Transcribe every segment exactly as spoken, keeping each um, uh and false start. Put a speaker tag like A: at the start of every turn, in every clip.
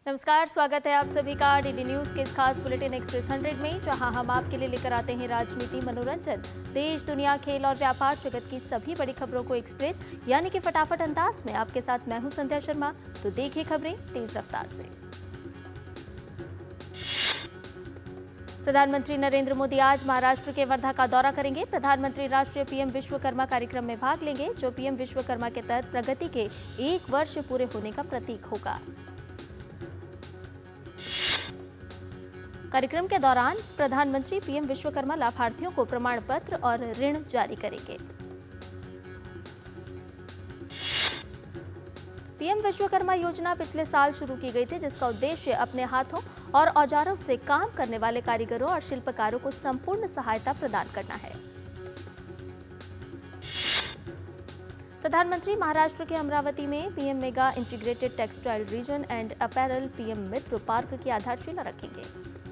A: नमस्कार, स्वागत है आप सभी का डीडी न्यूज के इस खास बुलेटिन एक्सप्रेस हंड्रेड में, जहां हम आपके लिए लेकर आते हैं राजनीति, मनोरंजन, देश, दुनिया, खेल और व्यापार जगत की सभी बड़ी खबरों को एक्सप्रेस यानी कि फटाफट अंदाज में। आपके साथ मैं हूं संध्या शर्मा। तो देखिए खबरें तेज रफ्तार से। प्रधानमंत्री नरेंद्र मोदी आज महाराष्ट्र के वर्धा का दौरा करेंगे। प्रधानमंत्री राष्ट्रीय पीएम विश्वकर्मा कार्यक्रम में भाग लेंगे, जो पीएम विश्वकर्मा के तहत प्रगति के एक वर्ष पूरे होने का प्रतीक होगा। कार्यक्रम के दौरान प्रधानमंत्री पीएम विश्वकर्मा लाभार्थियों को प्रमाण पत्र और ऋण जारी करेंगे। पीएम विश्वकर्मा योजना पिछले साल शुरू की गई थी, जिसका उद्देश्य अपने हाथों और औजारों से काम करने वाले कारीगरों और शिल्पकारों को संपूर्ण सहायता प्रदान करना है। प्रधानमंत्री महाराष्ट्र के अमरावती में PM mega integrated textile region and apparel PM Mitra park की आधारशिला रखेंगे।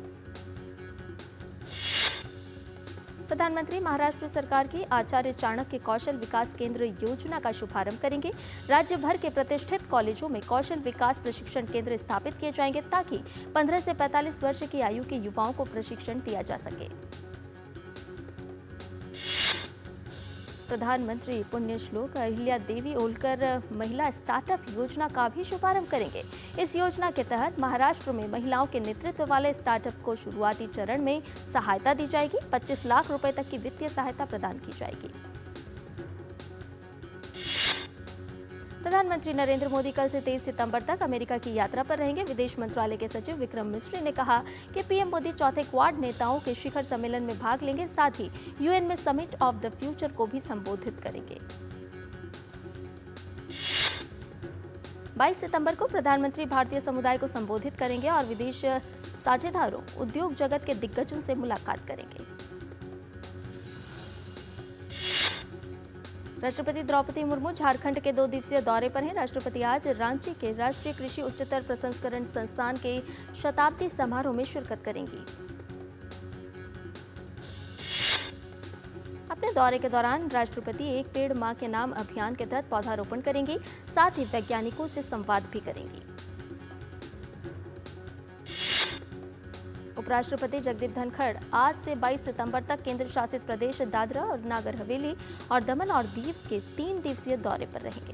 A: प्रधानमंत्री महाराष्ट्र सरकार की आचार्य चाणक्य कौशल विकास केंद्र योजना का शुभारंभ करेंगे। राज्य भर के प्रतिष्ठित कॉलेजों में कौशल विकास प्रशिक्षण केंद्र स्थापित किए जाएंगे, ताकि पंद्रह से पैंतालीस वर्ष की आयु के युवाओं को प्रशिक्षण दिया जा सके। प्रधानमंत्री पुण्य श्लोक अहिल्या देवी होलकर महिला स्टार्टअप योजना का भी शुभारंभ करेंगे। इस योजना के तहत महाराष्ट्र में महिलाओं के नेतृत्व वाले स्टार्टअप को शुरुआती चरण में सहायता दी जाएगी। पच्चीस लाख रुपए तक की वित्तीय सहायता प्रदान की जाएगी। प्रधानमंत्री नरेंद्र मोदी कल से तेईस सितंबर तक अमेरिका की यात्रा पर रहेंगे। विदेश मंत्रालय के सचिव विक्रम मिस्री ने कहा कि पीएम मोदी चौथे क्वाड नेताओं के शिखर सम्मेलन में भाग लेंगे, साथ ही यूएन में समिट ऑफ द फ्यूचर को भी संबोधित करेंगे। बाईस सितंबर को प्रधानमंत्री भारतीय समुदाय को संबोधित करेंगे और विदेश साझेदारों, उद्योग जगत के दिग्गजों से मुलाकात करेंगे। राष्ट्रपति द्रौपदी मुर्मू झारखंड के दो दिवसीय दौरे पर हैं। राष्ट्रपति आज रांची के राष्ट्रीय कृषि उच्चतर प्रसंस्करण संस्थान के शताब्दी समारोह में शिरकत करेंगी। अपने दौरे के दौरान राष्ट्रपति एक पेड़ मां के नाम अभियान के तहत पौधारोपण करेंगी, साथ ही वैज्ञानिकों से संवाद भी करेंगी। उपराष्ट्रपति जगदीप धनखड़ आज से बाईस सितंबर तक केंद्र शासित प्रदेश दादरा और नागर हवेली और दमन और दीव के तीन दिवसीय दौरे पर रहेंगे।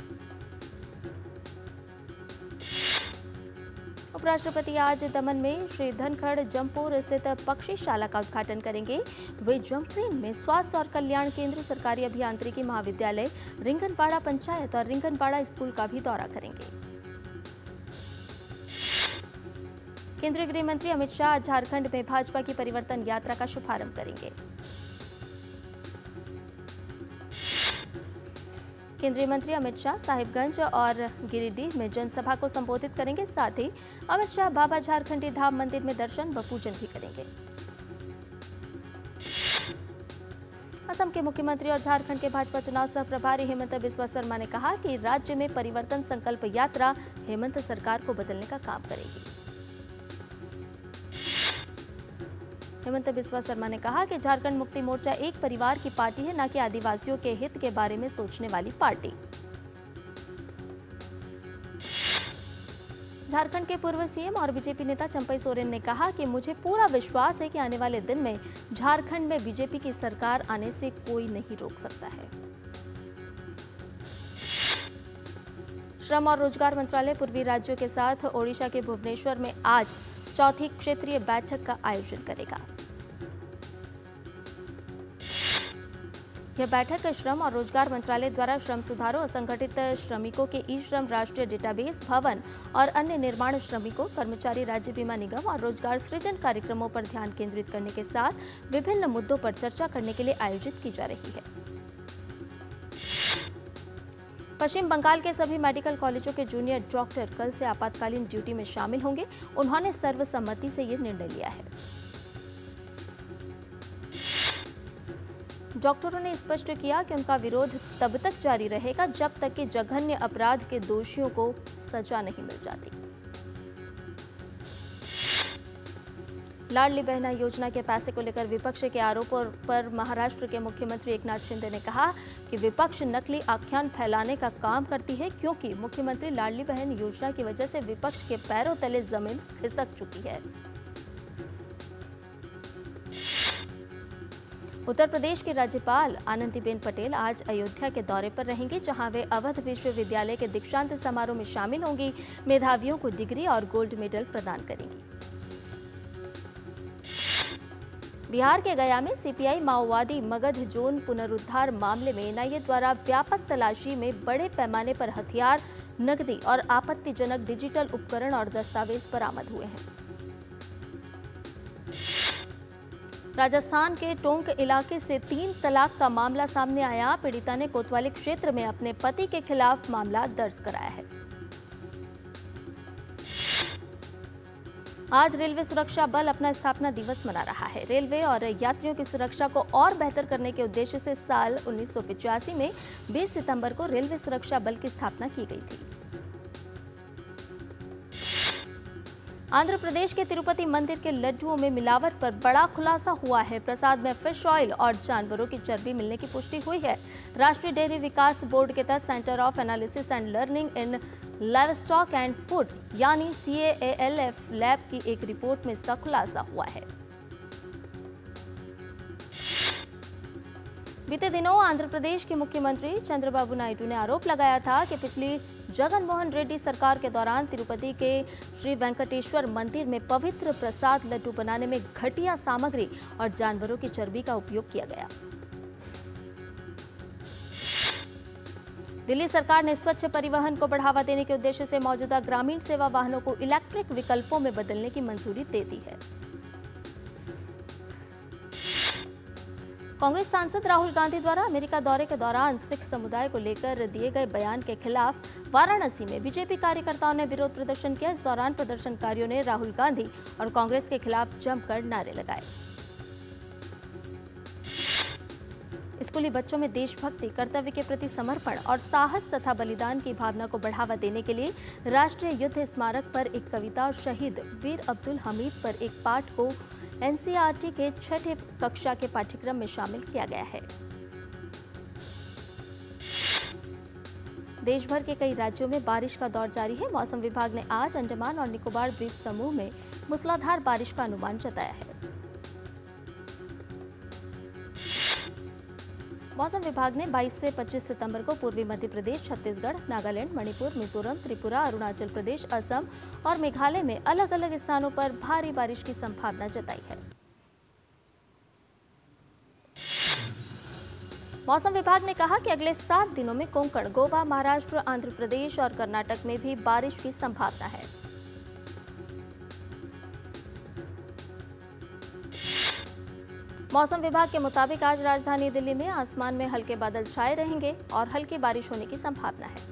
A: उपराष्ट्रपति आज दमन में श्री धनखड़ जमपुर स्थित पक्षीशाला का उद्घाटन करेंगे। वे जमप्रीन में स्वास्थ्य और कल्याण केंद्र, सरकारी अभियांत्रिकी महाविद्यालय, रिंगनपाड़ा पंचायत और रिंगनपाड़ा स्कूल का भी दौरा करेंगे। केंद्रीय गृह मंत्री अमित शाह झारखंड में भाजपा की परिवर्तन यात्रा का शुभारंभ करेंगे। केंद्रीय मंत्री अमित शाह साहिबगंज और गिरिडीह में जनसभा को संबोधित करेंगे। साथ ही अमित शाह बाबा झारखंडी धाम मंदिर में दर्शन व पूजन भी करेंगे। असम के मुख्यमंत्री और झारखंड के भाजपा चुनाव सह प्रभारी हेमंत बिस्वा शर्मा ने कहा कि राज्य में परिवर्तन संकल्प यात्रा हेमंत सरकार को बदलने का काम करेगी। हेमंत बिस्वा शर्मा ने कहा कि झारखंड मुक्ति मोर्चा एक परिवार की पार्टी है, न कि आदिवासियों के हित के बारे में सोचने वाली पार्टी। झारखंड के पूर्व सीएम और बीजेपी नेता चंपई सोरेन ने कहा कि मुझे पूरा विश्वास है कि आने वाले दिन में झारखंड में बीजेपी की सरकार आने से कोई नहीं रोक सकता है। श्रम और रोजगार मंत्रालय पूर्वी राज्यों के साथ ओडिशा के भुवनेश्वर में आज चौथी क्षेत्रीय बैठक का आयोजन करेगा। यह बैठक श्रम और रोजगार मंत्रालय द्वारा श्रम सुधारों, असंगठित श्रमिकों के ई श्रम राष्ट्रीय डेटाबेस, भवन और अन्य निर्माण श्रमिकों, कर्मचारी राज्य बीमा निगम और रोजगार सृजन कार्यक्रमों पर ध्यान केंद्रित करने के साथ विभिन्न मुद्दों पर चर्चा करने के लिए आयोजित की जा रही है। पश्चिम बंगाल के सभी मेडिकल कॉलेजों के जूनियर डॉक्टर कल से आपातकालीन ड्यूटी में शामिल होंगे। उन्होंने सर्वसम्मति से यह निर्णय लिया है। डॉक्टरों ने स्पष्ट किया कि उनका विरोध तब तक जारी रहेगा जब तक कि जघन्य अपराध के दोषियों को सजा नहीं मिल जाती। लाडली बहना योजना के पैसे को लेकर विपक्ष के आरोपों पर महाराष्ट्र के मुख्यमंत्री एकनाथ शिंदे ने कहा कि विपक्ष नकली आख्यान फैलाने का काम करती है, क्योंकि मुख्यमंत्री लाडली बहन योजना की वजह से विपक्ष के पैरों तले जमीन खिसक चुकी है। उत्तर प्रदेश की राज्यपाल आनंदीबेन पटेल आज अयोध्या के दौरे पर रहेंगी, जहां वे अवध विश्वविद्यालय के दीक्षांत समारोह में शामिल होंगी। मेधावियों को डिग्री और गोल्ड मेडल प्रदान करेंगी। बिहार के गया में सीपीआई माओवादी मगध जोन पुनरुद्धार मामले में एनआईए द्वारा व्यापक तलाशी में बड़े पैमाने पर हथियार, नकदी और आपत्तिजनक डिजिटल उपकरण और दस्तावेज बरामद हुए हैं। राजस्थान के टोंक इलाके से तीन तलाक का मामला सामने आया। पीड़िता ने कोतवाली क्षेत्र में अपने पति के खिलाफ मामला दर्ज कराया है। आज रेलवे सुरक्षा बल अपना स्थापना दिवस मना रहा है। रेलवे और यात्रियों की सुरक्षा को और बेहतर करने के उद्देश्य से साल उन्नीस सौ पिचासी में बीस सितंबर को रेलवे सुरक्षा बल की स्थापना की गई थी। आंध्र प्रदेश के तिरुपति मंदिर के लड्डुओं में मिलावट पर बड़ा खुलासा हुआ है। प्रसाद में फिश ऑयल और जानवरों की चर्बी मिलने की पुष्टि हुई है। राष्ट्रीय डेयरी विकास बोर्ड के तहत centre of analysis and learning in livestock and food यानी C A L F lab की एक रिपोर्ट में इसका खुलासा हुआ है। बीते दिनों आंध्र प्रदेश के मुख्यमंत्री चंद्रबाबू नायडू ने आरोप लगाया था कि पिछली जगनमोहन रेड्डी सरकार के दौरान तिरुपति के श्री वेंकटेश्वर मंदिर में पवित्र प्रसाद लड्डू बनाने में घटिया सामग्री और जानवरों की चर्बी का उपयोग किया गया। दिल्ली सरकार ने स्वच्छ परिवहन को बढ़ावा देने के उद्देश्य से मौजूदा ग्रामीण सेवा वाहनों को इलेक्ट्रिक विकल्पों में बदलने की मंजूरी दे दी है। कांग्रेस सांसद राहुल गांधी द्वारा अमेरिका दौरे के दौरान सिख समुदाय को लेकर दिए गए बयान के खिलाफ वाराणसी में बीजेपी कार्यकर्ताओं ने विरोध प्रदर्शन किया। इस दौरान प्रदर्शनकारियों ने राहुल गांधी और कांग्रेस के खिलाफ जमकर नारे लगाए। स्कूली बच्चों में देशभक्ति, कर्तव्य के प्रति समर्पण और साहस तथा बलिदान की भावना को बढ़ावा देने के लिए राष्ट्रीय युद्ध स्मारक पर एक कविता और शहीद वीर अब्दुल हमीद पर एक पाठ को N C E R T के छठे कक्षा के पाठ्यक्रम में शामिल किया गया है। देश भर के कई राज्यों में बारिश का दौर जारी है। मौसम विभाग ने आज अंडमान और निकोबार द्वीप समूह में मूसलाधार बारिश का अनुमान जताया है। मौसम विभाग ने बाईस से पच्चीस सितंबर को पूर्वी मध्य प्रदेश, छत्तीसगढ़, नागालैंड, मणिपुर, मिजोरम, त्रिपुरा, अरुणाचल प्रदेश, असम और मेघालय में अलग अलग स्थानों पर भारी बारिश की संभावना जताई है। मौसम विभाग ने कहा कि अगले सात दिनों में कोंकण, गोवा, महाराष्ट्र, आंध्र प्रदेश और कर्नाटक में भी बारिश की संभावना है। मौसम विभाग के मुताबिक आज राजधानी दिल्ली में आसमान में हल्के बादल छाए रहेंगे और हल्की बारिश होने की संभावना है।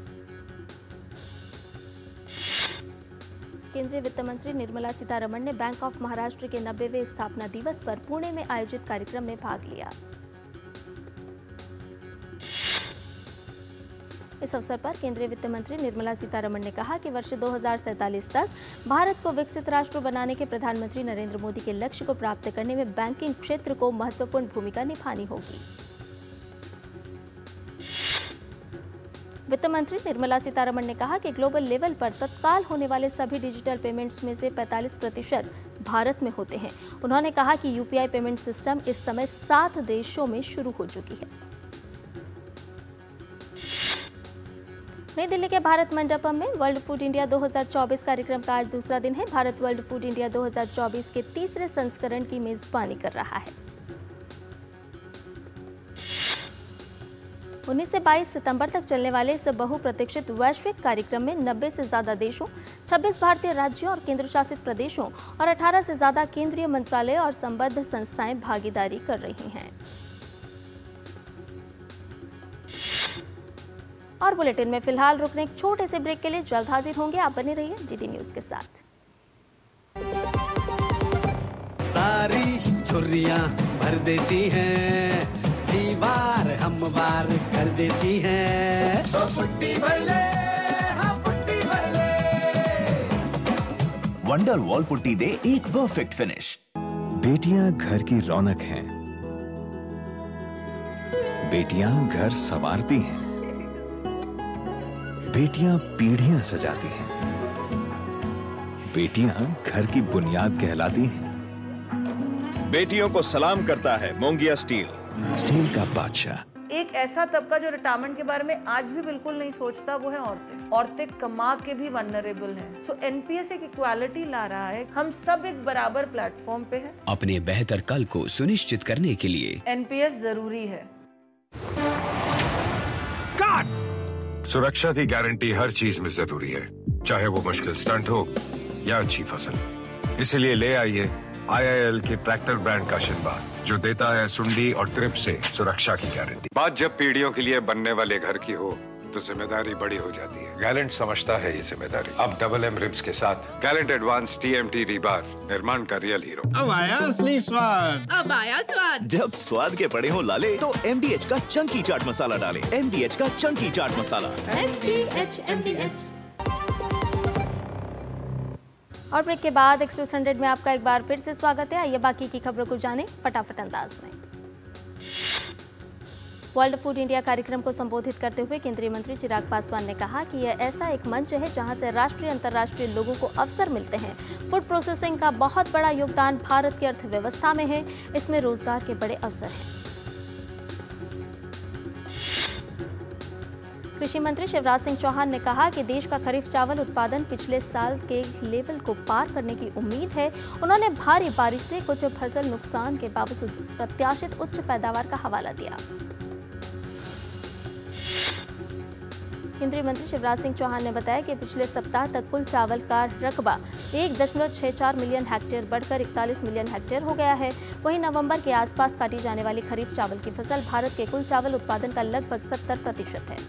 A: केंद्रीय वित्त मंत्री निर्मला सीतारमण ने बैंक ऑफ महाराष्ट्र के नब्बेवें स्थापना दिवस पर पुणे में आयोजित कार्यक्रम में भाग लिया। इस अवसर पर केंद्रीय वित्त मंत्री निर्मला सीतारमण ने कहा कि वर्ष दो हज़ार सैंतालीस तक भारत को विकसित राष्ट्र बनाने के प्रधानमंत्री नरेंद्र मोदी के लक्ष्य को प्राप्त करने में बैंकिंग क्षेत्र को महत्वपूर्ण भूमिका निभानी होगी। वित्त मंत्री निर्मला सीतारमण ने कहा कि ग्लोबल लेवल पर तत्काल होने वाले सभी डिजिटल पेमेंट्स में से पैंतालीस प्रतिशत भारत में होते हैं। उन्होंने कहा कि U P I payment system इस समय सात देशों में शुरू हो चुकी है। नई दिल्ली के भारत मंडपम में वर्ल्ड फूड इंडिया दो हज़ार चौबीस कार्यक्रम का आज दूसरा दिन है। भारत वर्ल्ड फूड इंडिया दो हज़ार चौबीस के तीसरे संस्करण की मेजबानी कर रहा है। उन्नीस से बाईस सितंबर तक चलने वाले इस बहुप्रतीक्षित वैश्विक कार्यक्रम में नब्बे से ज्यादा देशों, छब्बीस भारतीय राज्यों और केंद्र शासित प्रदेशों और अठारह से ज्यादा केंद्रीय मंत्रालय और संबद्ध संस्थाएं भागीदारी कर रही हैं। और बुलेटिन में फिलहाल रुकने एक छोटे से ब्रेक के लिए जल्द हाजिर होंगे। आप बने रहिए डी डी न्यूज के साथ।
B: सारी छुर्रियां भर देती हैं, दीवार हम वार कर देती हैं। तो पुट्टी भर ले, हाँ पुट्टी भर ले।
C: वंडर वॉल पुट्टी दे एक परफेक्ट फिनिश। बेटियां घर की रौनक हैं। बेटियां घर संवारती हैं। बेटियां पीढ़ियां सजाती हैं। बेटियां घर की बुनियाद कहलाती हैं। बेटियों को सलाम करता है मोंगिया स्टील, स्टील का बादशाह।
D: एक ऐसा तबका जो रिटायरमेंट के बारे में आज भी बिल्कुल नहीं सोचता, वो है औरतें। औरतें कमा के भी वल्नरेबल हैं। सो एनपीएस एक इक्वालिटी ला रहा है। हम सब एक बराबर प्लेटफॉर्म पे हैं।
E: अपने बेहतर कल को सुनिश्चित करने के लिए
D: एनपीएस जरूरी है।
F: सुरक्षा की गारंटी हर चीज में जरूरी है, चाहे वो मुश्किल स्टंट हो या अच्छी फसल। इसीलिए ले आइए आई आई एल के ट्रैक्टर ब्रांड का शिनबा, जो देता है सुंडी और ट्रिप से सुरक्षा की गारंटी। बात जब पीढ़ियों के लिए बनने वाले घर की हो तो जिम्मेदारी बड़ी हो जाती है। गैलेंट समझता है ये जिम्मेदारी। अब डबल एम रिब्स के साथ गैलेंट एडवांस टीएमटी रीबार, निर्माण का रियल हीरो।
G: अब आया असली स्वाद।
H: अब आया स्वाद।
I: जब स्वाद के पड़े हो लाले तो एम डी एच का चंकी चाट मसाला डालें। एम डी एच का chunky chaat masala.
H: M D H M D H.
A: और ब्रेक के बाद एक्सप्रेस हंड्रेड में आपका एक बार फिर से स्वागत है। आइए बाकी की खबरों को जानें फटाफट अंदाज में। वर्ल्ड फूड इंडिया कार्यक्रम को संबोधित करते हुए केंद्रीय मंत्री चिराग पासवान ने कहा कि यह ऐसा एक मंच है जहां से राष्ट्रीय अंतर्राष्ट्रीय लोगों को अवसर मिलते हैं। फूड प्रोसेसिंग का बहुत बड़ा योगदान भारत की अर्थव्यवस्था में है। इसमें रोजगार के बड़े अवसर हैं। कृषि मंत्री शिवराज सिंह चौहान ने कहा कि देश का खरीफ चावल उत्पादन पिछले साल के लेवल को पार करने की उम्मीद है। उन्होंने भारी बारिश से कुछ फसल नुकसान के बावजूद प्रत्याशित उच्च पैदावार का हवाला दिया। केंद्रीय मंत्री शिवराज सिंह चौहान ने बताया कि पिछले सप्ताह तक कुल चावल का रकबा एक दशमलव छह चार मिलियन हेक्टेयर बढ़कर इकतालीस मिलियन हेक्टेयर हो गया है। वहीं नवंबर के आसपास काटी जाने वाली खरीफ चावल की फसल भारत के कुल चावल उत्पादन का लगभग सत्तर प्रतिशत है।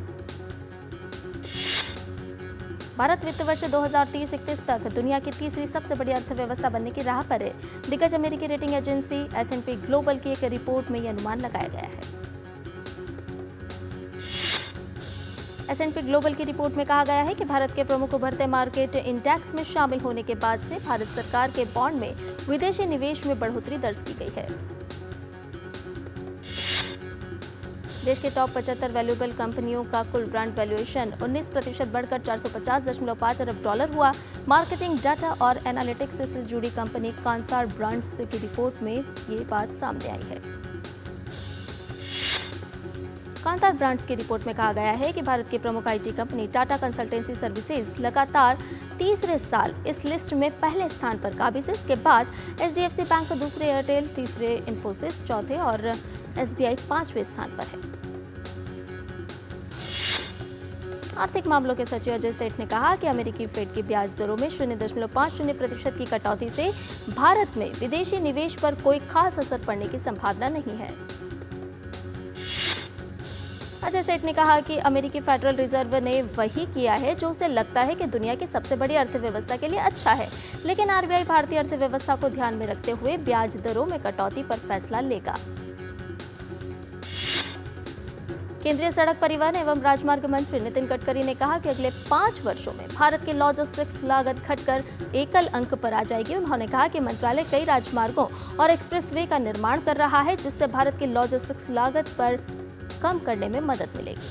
A: भारत वित्त वर्ष दो हज़ार तीस इकतीस तक दुनिया की तीसरी सबसे बड़ी अर्थव्यवस्था बनने की राह पर है। दिग्गज अमेरिकी rating agency S and P global की एक रिपोर्ट में यह अनुमान लगाया गया है। एस एंड पी ग्लोबल की रिपोर्ट में कहा गया है कि भारत के प्रमुख उभरते मार्केट इंडेक्स में शामिल होने के बाद से भारत सरकार के बॉन्ड में विदेशी निवेश में बढ़ोतरी दर्ज की गई है। देश के टॉप पचहत्तर वैल्यूएबल कंपनियों का कुल ब्रांड वैल्यूएशन उन्नीस प्रतिशत बढ़कर चार सौ पचास दशमलव पाँच अरब डॉलर हुआ। मार्केटिंग डाटा और एनालिटिक्स से जुड़ी कंपनी कांतार ब्रांड्स की रिपोर्ट में ये बात सामने आई है। कांतार ब्रांड्स की रिपोर्ट में कहा गया है कि भारत की प्रमुख IT company Tata consultancy services लगातार तीसरे साल इस लिस्ट में पहले स्थान पर काबिज है। इसके बाद एचडीएफसी बैंक दूसरे, एयरटेल तीसरे, इन्फोसिस चौथे और एसबीआई पांचवें स्थान पर है। आर्थिक मामलों के सचिव अजय सेठ ने कहा कि अमेरिकी फेड की ब्याज दरों में शून्य दशमलव पाँच शून्य प्रतिशत की कटौती से भारत में विदेशी निवेश पर कोई खास असर पड़ने की संभावना नहीं है। अजय सेठ ने कहा कि अमेरिकी फेडरल रिजर्व ने वही किया है जो उसे लगता है कि दुनिया की सबसे बड़ी अर्थव्यवस्था के लिए अच्छा है, लेकिन आरबीआई भारतीय अर्थव्यवस्था को ध्यान में रखते हुए ब्याज दरों में कटौती पर फैसला लेगा। केंद्रीय सड़क परिवहन एवं राजमार्ग मंत्री नितिन गडकरी ने कहा कि अगले पांच वर्षों में भारत की लॉजिस्टिक्स लागत घटकर एकल अंक पर आ जाएगी। उन्होंने कहा कि मंत्रालय कई राजमार्गों और एक्सप्रेसवे का निर्माण कर रहा है, जिससे भारत की लॉजिस्टिक्स लागत पर कम करने में मदद मिलेगी।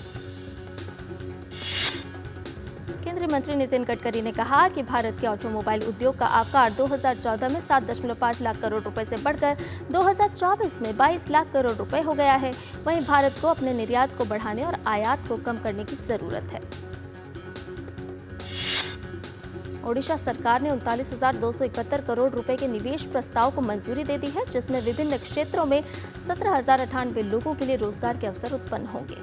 A: केंद्रीय मंत्री नितिन गडकरी ने कहा कि भारत के ऑटोमोबाइल उद्योग का आकार दो हज़ार चौदह में सात दशमलव पाँच लाख करोड़ रुपए से बढ़कर दो हज़ार चौबीस में बाईस लाख करोड़ रुपए हो गया है। वहीं भारत को अपने निर्यात को बढ़ाने और आयात को कम करने की जरूरत है। ओडिशा सरकार ने उनतालीस हजार दो सौ इकहत्तर करोड़ रुपए के निवेश प्रस्ताव को मंजूरी दे दी है, जिसमें विभिन्न क्षेत्रों में सत्रह हजार अठानवे लोगों के लिए रोजगार के अवसर उत्पन्न होंगे।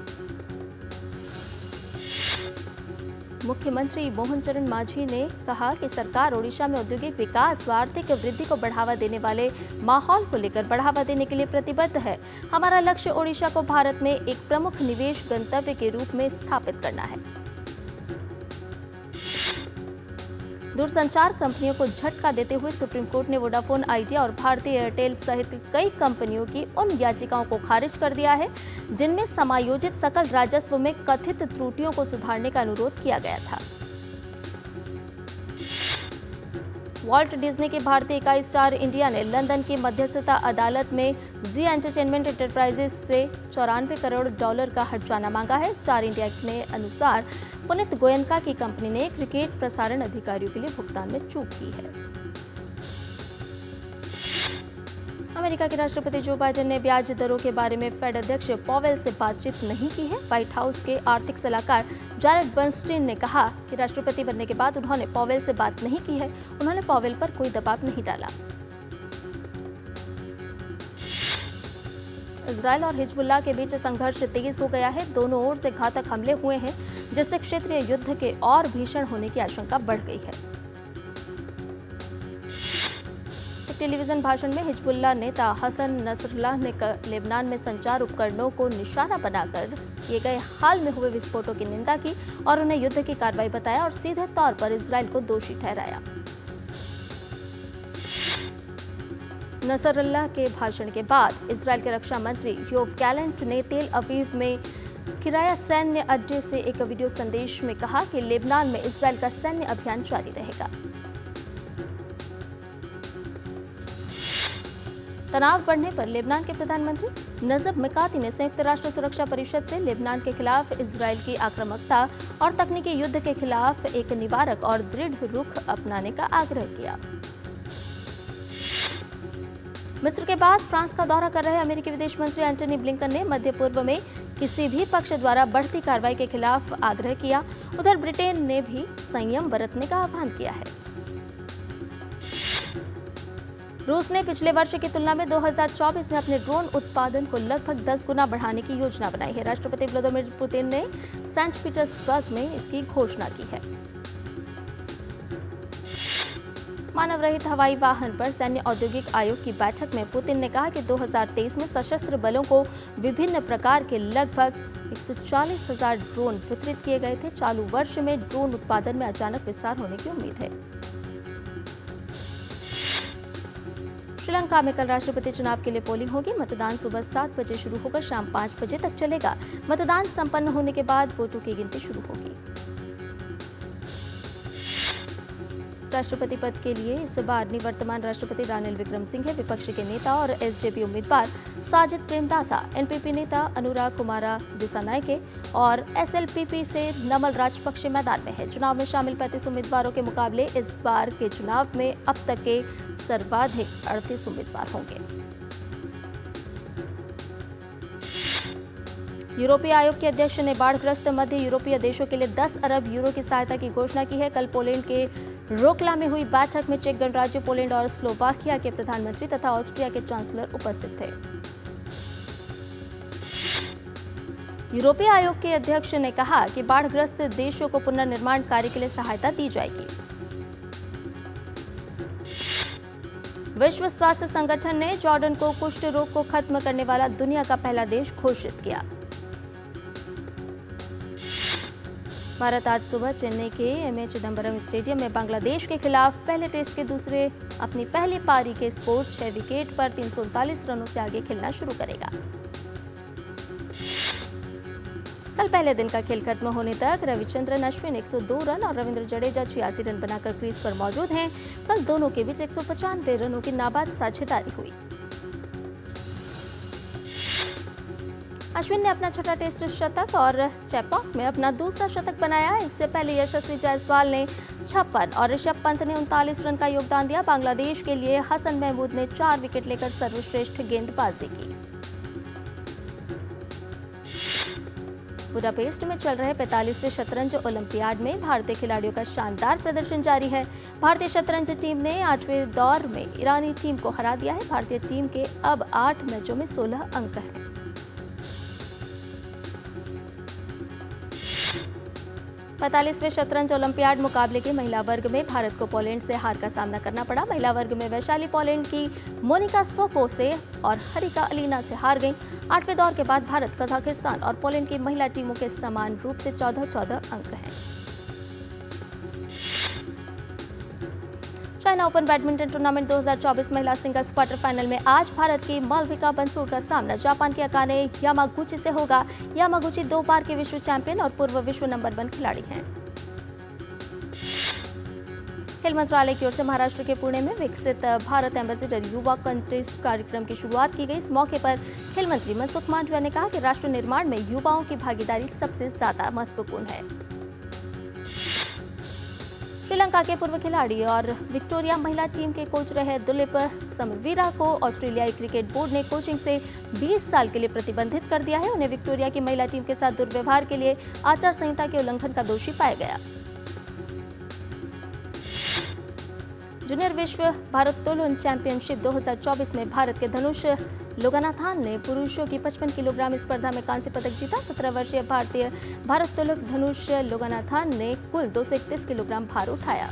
A: मुख्यमंत्री मोहन चरण मांझी ने कहा कि सरकार ओडिशा में औद्योगिक विकास व आर्थिक वृद्धि को बढ़ावा देने वाले माहौल को लेकर बढ़ावा देने के लिए प्रतिबद्ध है। हमारा लक्ष्य ओडिशा को भारत में एक प्रमुख निवेश गंतव्य के रूप में स्थापित करना है। दूरसंचार कंपनियों को झटका देते हुए सुप्रीम कोर्ट ने वोडाफोन आइडिया और भारतीय एयरटेल सहित कई कंपनियों की उन याचिकाओं को खारिज कर दिया है जिनमें समायोजित सकल राजस्व में कथित त्रुटियों को सुधारने का अनुरोध किया गया था। वॉल्ट डिज्नी की भारतीय इकाई स्टार इंडिया ने लंदन की मध्यस्थता अदालत में जी एंटरटेनमेंट एंटरप्राइजेस से चौरानवे करोड़ डॉलर का हर्जाना मांगा है। स्टार इंडिया के अनुसार पुनीत गोयनका की कंपनी ने क्रिकेट प्रसारण अधिकारियों के लिए भुगतान में चूक की है। अमेरिका के राष्ट्रपति जो बाइडेन ने ब्याज दरों के बारे में फेड अध्यक्ष पॉवेल से बातचीत नहीं की है। व्हाइट हाउस के आर्थिक सलाहकार जैरेड बर्नस्टीन ने कहा कि राष्ट्रपति बनने के बाद उन्होंने पॉवेल से बात नहीं की है। उन्होंने पॉवेल पर कोई दबाव नहीं डाला। इजरायल और हिजबुल्लाह के बीच संघर्ष तेज हो गया है। दोनों ओर से घातक हमले हुए हैं, जिससे क्षेत्रीय युद्ध के और भीषण होने की आशंका बढ़ गई है। टेलीविजन भाषण में हिजबुल्लाह नेता हसन नसरल्लाह ने लेबनान में संचार उपकरणों को निशाना बनाकर किए गए हाल में हुए विस्फोटों की निंदा की और उन्हें युद्ध की कार्रवाई बताया और सीधे तौर पर इजरायल को दोषी ठहराया। नसरल्लाह के भाषण के बाद इजरायल के रक्षा मंत्री योव गैलेंट ने तेल अवीव में किराया सैन्य अड्डे से एक वीडियो संदेश में कहा कि लेबनान में इजरायल का सैन्य अभियान जारी रहेगा। तनाव बढ़ने पर लेबनान के प्रधानमंत्री नजब मिकाती ने संयुक्त राष्ट्र सुरक्षा परिषद से लेबनान के खिलाफ इजरायल की आक्रामकता और तकनीकी युद्ध के खिलाफ एक निवारक और दृढ़ रुख अपनाने का आग्रह किया। मिस्र के बाद फ्रांस का दौरा कर रहे अमेरिकी विदेश मंत्री एंटनी ब्लिंकन ने मध्य पूर्व में किसी भी पक्ष द्वारा बढ़ती कार्रवाई के खिलाफ आग्रह किया। उधर ब्रिटेन ने भी संयम बरतने का आह्वान किया है। रूस ने पिछले वर्ष की तुलना में दो हज़ार चौबीस में अपने ड्रोन उत्पादन को लगभग दस गुना बढ़ाने की योजना बनाई है। राष्ट्रपति व्लादिमीर पुतिन ने सेंट पीटर्सबर्ग में इसकी घोषणा की है। मानव रहित हवाई वाहन पर सैन्य औद्योगिक आयोग की बैठक में पुतिन ने कहा कि दो हज़ार तेईस में सशस्त्र बलों को विभिन्न प्रकार के लगभग एक सौ चालीस हजार ड्रोन वितरित किए गए थे। चालू वर्ष में ड्रोन उत्पादन में अचानक विस्तार होने की उम्मीद है। श्रीलंका में कल राष्ट्रपति चुनाव के लिए पोलिंग होगी। मतदान सुबह सात बजे शुरू होकर शाम पाँच बजे तक चलेगा। मतदान संपन्न होने के बाद वोटों की गिनती शुरू होगी। राष्ट्रपति पद के लिए इस बार निवर्तमान राष्ट्रपति रानिल विक्रमसिंघे, विपक्ष के नेता और एसजेपी उम्मीदवार साजिद प्रेमदासा, एनपीपी नेता अनुराग कुमारा दिसानायके और एसएलपीपी से नमल राजपक्षे मैदान में है। चुनाव में शामिल पैंतीस उम्मीदवारों के मुकाबले इस बार के चुनाव में अब तक के सर्वाधिक अड़तीस उम्मीदवार होंगे। यूरोपीय आयोग के अध्यक्ष ने बाढ़ग्रस्त मध्य यूरोपीय देशों के लिए दस अरब यूरो की सहायता की घोषणा की है। कल पोलैंड के रोकला में हुई बैठक में चेक गणराज्य, पोलैंड और स्लोवाकिया के प्रधानमंत्री तथा ऑस्ट्रिया के चांसलर उपस्थित थे। यूरोपीय आयोग के अध्यक्ष ने कहा कि बाढ़ग्रस्त देशों को पुनर्निर्माण कार्य के लिए सहायता दी जाएगी। विश्व स्वास्थ्य संगठन ने जॉर्डन को कुष्ठ रोग को खत्म करने वाला दुनिया का पहला देश घोषित किया। भारत आज सुबह चेन्नई के एम ए चिदम्बरम स्टेडियम में बांग्लादेश के खिलाफ पहले टेस्ट के दूसरे अपनी पहली पारी के स्कोर छह विकेट पर तीन सौ उनतालीस रनों से आगे खेलना शुरू करेगा। कल पहले दिन का खेल खत्म होने तक रविचंद्रन अश्विन एक सौ दो रन और रविंद्र जडेजा छियासी रन बनाकर क्रीज पर मौजूद हैं। कल दोनों के बीच एक सौ पचानवे रनों की नाबाद साझेदारी हुई। अश्विन ने अपना छठा टेस्ट शतक और चेपॉक में अपना दूसरा शतक बनाया। इससे पहले यशस्वी जायसवाल ने छप्पन और ऋषभ पंत ने उनतालीस रन का योगदान दिया। बांग्लादेश के लिए हसन महमूद ने चार विकेट लेकर सर्वश्रेष्ठ गेंदबाजी की। बुडापेस्ट में चल रहे पैंतालीसवें शतरंज ओलंपियाड में भारतीय खिलाड़ियों का शानदार प्रदर्शन जारी है। भारतीय शतरंज टीम ने आठवें दौर में ईरानी टीम को हरा दिया है। भारतीय टीम के अब आठ मैचों में सोलह अंक हैं। पैंतालीसवें शतरंज ओलंपियाड मुकाबले के महिला वर्ग में भारत को पोलैंड से हार का सामना करना पड़ा। महिला वर्ग में वैशाली पोलैंड की मोनिका सोको से और हरिका अलीना से हार गईं। आठवें दौर के बाद भारत, कजाकिस्तान और पोलैंड की महिला टीमों के समान रूप से चौदह चौदह अंक हैं। चाइना ओपन बैडमिंटन टूर्नामेंट दो हज़ार चौबीस महिला सिंगल्स क्वार्टर फाइनल में आज भारत की मालविका बंसूर का सामना जापान की अकाने यामागुची से होगा। यामागुची दो बार के विश्व चैंपियन और पूर्व विश्व नंबर वन खिलाड़ी हैं। खेल मंत्रालय की ओर से महाराष्ट्र के पुणे में विकसित भारत एम्बेसडर युवा कंटेस्ट कार्यक्रम की शुरुआत की गई। इस मौके पर खेल मंत्री मनसुख मांडविया ने कहा कि राष्ट्र निर्माण में युवाओं की भागीदारी सबसे ज्यादा महत्वपूर्ण है। श्रीलंका के पूर्व खिलाड़ी और विक्टोरिया महिला टीम के कोच रहे दुलीप समरवीरा को ऑस्ट्रेलियाई क्रिकेट बोर्ड ने कोचिंग से बीस साल के लिए प्रतिबंधित कर दिया है। उन्हें विक्टोरिया की महिला टीम के साथ दुर्व्यवहार के लिए आचार संहिता के उल्लंघन का दोषी पाया गया। जूनियर विश्व भारोत्तोलन चैंपियनशिप दो हज़ार चौबीस में भारत के धनुष लोगानाथन ने पुरुषों की पचपन किलोग्राम स्पर्धा में कांस्य पदक जीता। सत्रह वर्षीय भारतीय भारोत्तोलक धनुष लोगानाथन ने कुल दो सौ इकतीस किलोग्राम भार उठाया।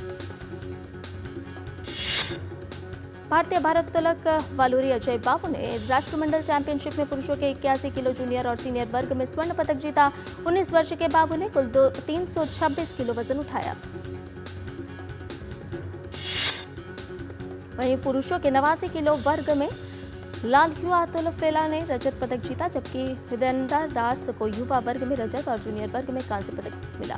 A: भारतीय भारोत्तोलक वालूरी अजय बाबू ने राष्ट्रमंडल चैंपियनशिप में पुरुषों के इक्यासी किलो जूनियर और सीनियर वर्ग में स्वर्ण पदक जीता। उन्नीस वर्ष के बाबू ने कुल दो तीन सौ छब्बीस किलो वजन उठाया। वहीं पुरुषों के नवासी किलो वर्ग में लालह्युआ तोलफेला ने रजत पदक जीता, जबकि हृदयेंद्र दास को युवा वर्ग में रजत और जूनियर वर्ग में कांस्य पदक मिला।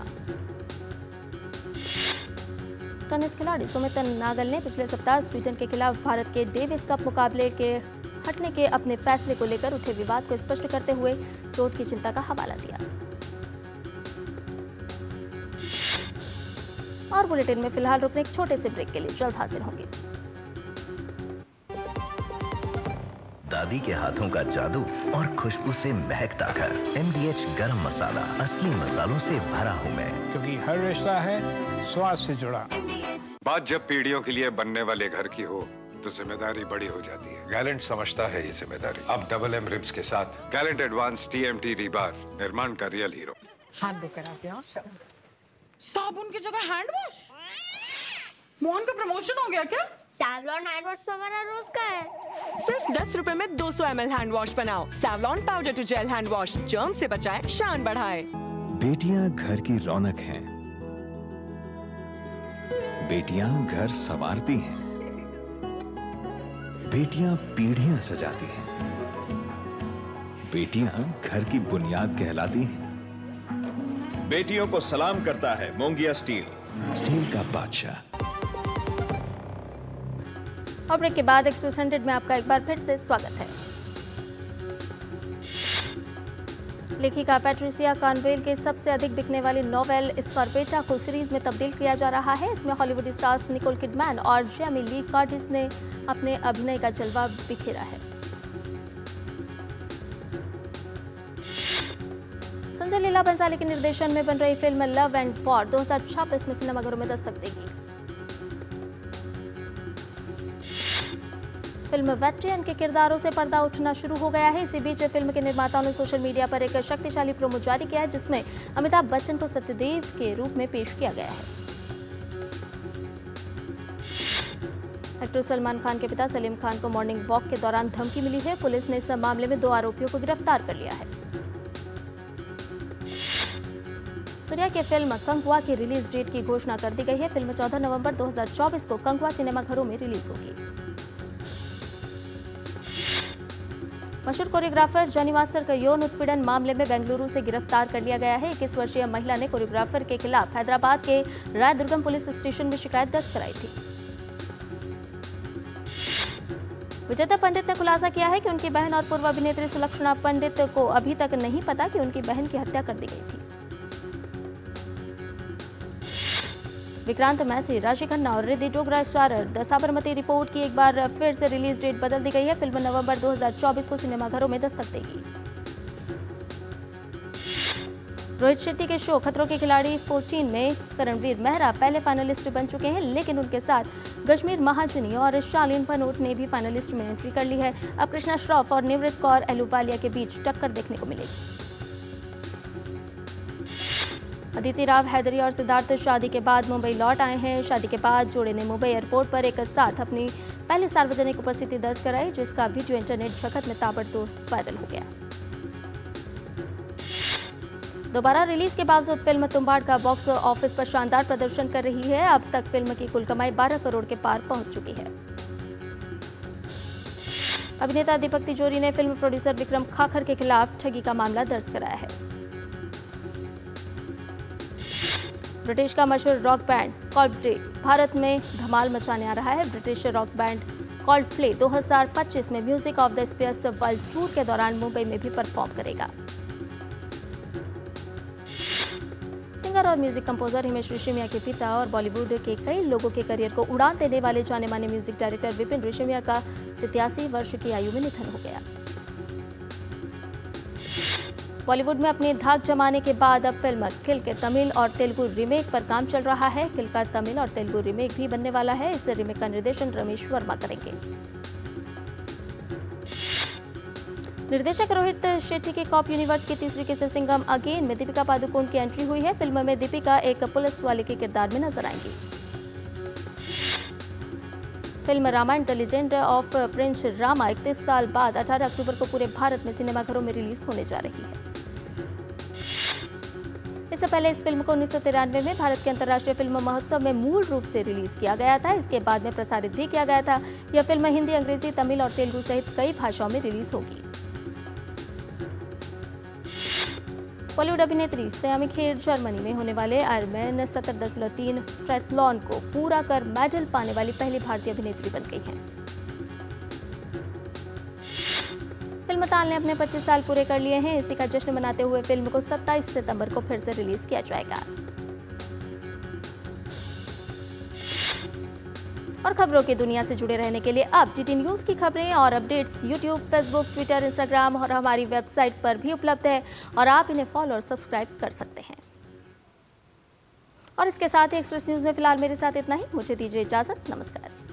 A: टेनिस खिलाड़ी सुमित नागल ने पिछले सप्ताह स्वीडन के खिलाफ भारत के डेविस कप मुकाबले के हटने के अपने फैसले को लेकर उठे विवाद को स्पष्ट करते हुए चोट की चिंता का हवाला दिया। और बुलेटिन में फिलहाल रुकने एक छोटे से ब्रेक के लिए जल्द हाजिर होंगे।
J: दादी के हाथों का जादू और खुशबू से महकता घर। एम डी एच गरम मसाला, असली मसालों से भरा हूँ मैं,
G: क्योंकि हर रिश्ता है स्वाद से जुड़ा।
F: बात जब पीढ़ियों के लिए बनने वाले घर की हो तो जिम्मेदारी बड़ी हो जाती है। गैलेंट समझता है ये जिम्मेदारी। अब डबल एम रिब्स के साथ Gallant advance T M T rebar, निर्माण का रियल हीरो।
K: हाथ धोकर आते हैं। साबुन की जगह हैंड वॉश। मोहन का प्रमोशन हो गया क्या?
H: सैवलॉन हैंड वॉश तो हमारा रोज का है।
K: सिर्फ दस रुपए में दो सौ एम एल हैंड वॉश बनाओ। Savlon powder to gel hand wash, germ से बचाए, शान बढ़ाए।
C: बेटियां घर की रौनक हैं। बेटियां घर संवारती हैं। बेटियां पीढ़ियां सजाती हैं। बेटियां घर की बुनियाद कहलाती हैं।
I: बेटियों को सलाम करता है मोंगिया स्टील,
C: स्टील का बादशाह।
A: और ब्रेक के बाद एक्सप्रेस हंड्रेड में आपका एक बार फिर से स्वागत है। लेखिका पैट्रिसिया कॉनवेल के सबसे अधिक बिकने वाली नोवेल स्कारपेटा को सीरीज में तब्दील किया जा रहा है। इसमें हॉलीवुड स्टार्स निकोल किडमैन और जेमी ली कर्टिस ने अपने अभिनय का जलवा बिखेरा है। संजय लीला बंसाली के निर्देशन में बन रही फिल्म लव एंड वॉर दो हज़ार छब्बीस में सिनेमाघरों में दस्तक देगी। फिल्म वेटरियन के किरदारों से पर्दा उठना शुरू हो गया है। इसी बीच फिल्म के निर्माताओं ने सोशल मीडिया पर एक शक्तिशाली प्रोमो जारी किया है, जिसमें अमिताभ बच्चन को सत्यदेव के रूप में पेश किया गया है। एक्टर सलमान खान के पिता सलीम खान को मॉर्निंग वॉक के दौरान धमकी मिली है। पुलिस ने इस मामले में दो आरोपियों को गिरफ्तार कर लिया है। सूर्या की फिल्म कंगवा की रिलीज डेट की घोषणा कर दी गई है। फिल्म चौदह नवंबर दो हज़ार चौबीस को कंगवा सिनेमाघरों में रिलीज होगी। मशहूर कोरियोग्राफर जॉनी मास्टर का यौन उत्पीड़न मामले में बेंगलुरु से गिरफ्तार कर लिया गया है। इक्कीस वर्षीय महिला ने कोरियोग्राफर के खिलाफ हैदराबाद के रायदुर्गम पुलिस स्टेशन में शिकायत दर्ज कराई थी। विजेता पंडित ने खुलासा किया है कि उनकी बहन और पूर्व अभिनेत्री सुलक्षणा पंडित को अभी तक नहीं पता कि उनकी बहन की हत्या कर दी गई थी। विक्रांत मैसी, राशि खन्ना और Riddhi Dogra starrer the Sabarmati report की एक बार फिर से रिलीज डेट बदल दी गई है। फिल्म नवंबर दो हज़ार चौबीस को सिनेमाघरों में दस्तक देगी। रोहित शेट्टी के शो खतरों के खिलाड़ी चौदह में करणवीर मेहरा पहले फाइनलिस्ट बन चुके हैं, लेकिन उनके साथ कश्मीर महाजनी और शालीन भनोट ने भी फाइनलिस्ट में एंट्री कर ली है। अब कृष्णा श्रॉफ और निवृत्त कौर एलुवालिया के बीच टक्कर देखने को मिलेगी। अदिति राव हैदरी और सिद्धार्थ शादी के बाद मुंबई लौट आए हैं। शादी के बाद जोड़े ने मुंबई एयरपोर्ट पर एक साथ अपनी पहली सार्वजनिक उपस्थिति दर्ज कराई, जिसका वीडियो इंटरनेट जगत में ताबड़तोड़ वायरल हो गया। दोबारा रिलीज के बावजूद फिल्म तुम्बाड़ का बॉक्स ऑफिस पर शानदार प्रदर्शन कर रही है। अब तक फिल्म की कुल कमाई बारह करोड़ के पार पहुंच चुकी है। अभिनेता दीपक तिजोरी ने फिल्म प्रोड्यूसर विक्रम खाखर के खिलाफ ठगी का मामला दर्ज कराया है। ब्रिटिश का मशहूर रॉक बैंड कॉल्डप्ले भारत में धमाल मचाने आ रहा है। ब्रिटिश रॉक बैंड कॉल्डप्ले दो हज़ार पच्चीस में music of the space world tour के दौरान मुंबई में भी परफॉर्म करेगा। सिंगर और म्यूजिक कंपोजर हिमेश रेशमिया के पिता और बॉलीवुड के कई लोगों के करियर को उड़ान देने वाले जाने माने म्यूजिक डायरेक्टर विपिन रेशमिया का सत्तासी वर्ष की आयु में निधन हो गया। बॉलीवुड में अपनी धाक जमाने के बाद अब फिल्म किल के तमिल और तेलुगु रीमेक पर काम चल रहा है। किल का तमिल और तेलुगु रीमेक भी बनने वाला है। इस रीमेक का निर्देशन रमेश वर्मा करेंगे। निर्देशक रोहित शेट्टी के कॉप यूनिवर्स की तीसरी किस्त सिंघम अगेन में दीपिका पादुकोण की एंट्री हुई है। फिल्म में दीपिका एक पुलिस वाले के किरदार में नजर आएंगी। Film Ramayana the legend of prince Rama इकतीस साल बाद अठारह अक्टूबर को पूरे भारत में सिनेमाघरों में रिलीज होने जा रही है। इससे पहले इस फिल्म को उन्नीस सौ तिरानवे में भारत के अंतर्राष्ट्रीय फिल्म महोत्सव में मूल रूप से रिलीज किया गया था। इसके बाद में प्रसारित भी किया गया था। यह फिल्म हिंदी, अंग्रेजी, तमिल और तेलुगु सहित कई भाषाओं में रिलीज होगी। बॉलीवुड अभिनेत्री सयामी खेर जर्मनी में होने वाले आयरनमैन सत्तर दशमलव तीन ट्रायथलॉन को पूरा कर मेडल पाने वाली पहली भारतीय अभिनेत्री बन गई हैं। फिल्म ताल ने अपने पच्चीस साल पूरे कर लिए हैं। इसी का जश्न मनाते हुए फिल्म को सत्ताईस सितंबर को फिर से रिलीज किया जाएगा। और खबरों की दुनिया से जुड़े रहने के लिए आप जीटी न्यूज़ की खबरें और updates YouTube, Facebook, Twitter, Instagram और हमारी वेबसाइट पर भी उपलब्ध है और आप इन्हें फॉलो और सब्सक्राइब कर सकते हैं। और इसके साथ ही एक्सप्रेस न्यूज़ में फिलहाल मेरे साथ इतना ही। मुझे दीजिए इजाजत। नमस्कार।